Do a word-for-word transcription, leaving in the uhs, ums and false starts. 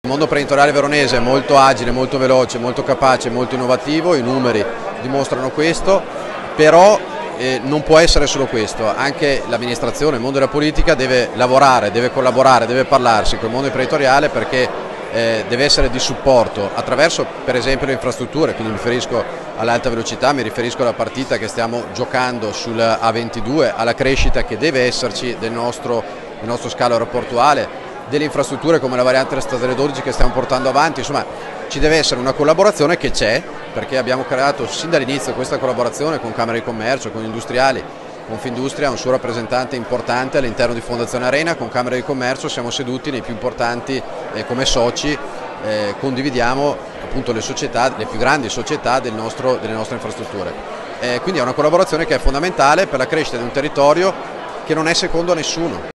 Il mondo imprenditoriale veronese è molto agile, molto veloce, molto capace, molto innovativo, i numeri dimostrano questo, però eh, non può essere solo questo, anche l'amministrazione, il mondo della politica deve lavorare, deve collaborare, deve parlarsi con il mondo imprenditoriale perché eh, deve essere di supporto attraverso per esempio le infrastrutture, quindi mi riferisco all'alta velocità, mi riferisco alla partita che stiamo giocando sul A ventidue, alla crescita che deve esserci del nostro, del nostro scalo aeroportuale, delle infrastrutture come la variante della statale dodici che stiamo portando avanti, insomma ci deve essere una collaborazione che c'è, perché abbiamo creato sin dall'inizio questa collaborazione con Camere di Commercio, con industriali, Confindustria, un suo rappresentante importante all'interno di Fondazione Arena, con Camere di Commercio siamo seduti nei più importanti eh, come soci, eh, condividiamo appunto le società, le più grandi società del nostro, delle nostre infrastrutture. Eh, quindi è una collaborazione che è fondamentale per la crescita di un territorio che non è secondo a nessuno.